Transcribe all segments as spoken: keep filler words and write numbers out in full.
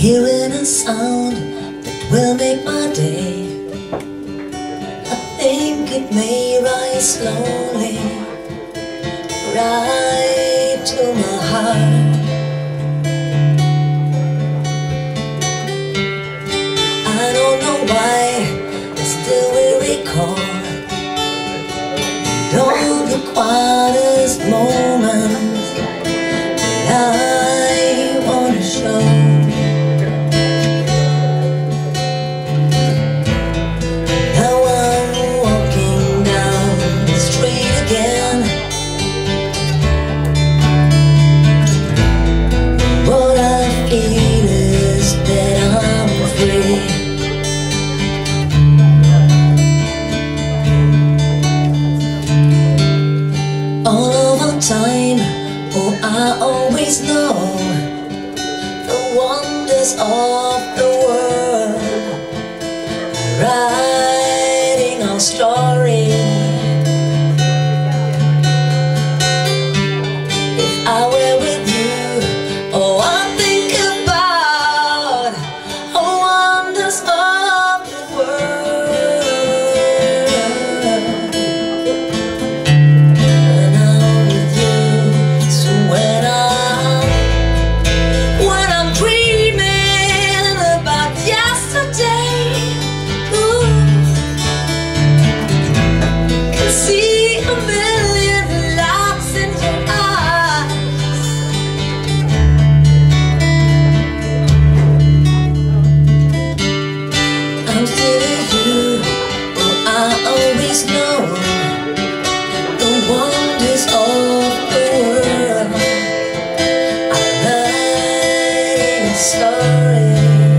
hearing a sound that will make my day. I think it may rise slowly right to my heart. I don't know why, but still we recall all the quietest moments that I wanna show. Now I'm walking down the street again. What I feel is that I'm free. All over time, oh, I always know the wonders of the world, writing our story. If I were with you, oh, I think about the wonders of the world. When I'm with you, so when I'm, when I'm dreaming about yesterday, ooh, can see a million lights in your eyes. I'm still with you, oh, I always know the wonders of the world. I'm writing a story.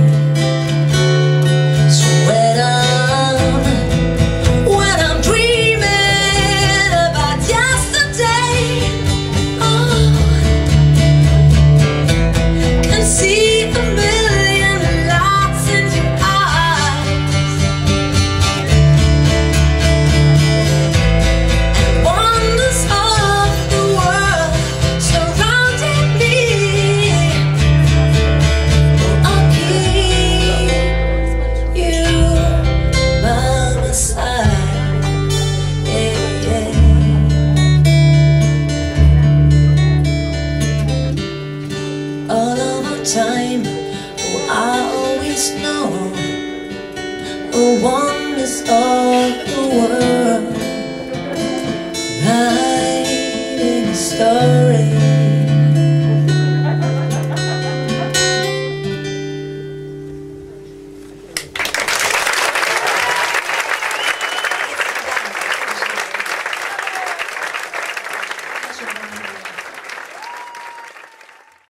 So when I'm, when I'm dreaming about yesterday, oh, can see a million lights in your eyes. And wonders of the world surrounding me. Oh, I'll keep you by my side. Yeah, yeah. All over time, oh, I always know the wonders of the world, writing a story.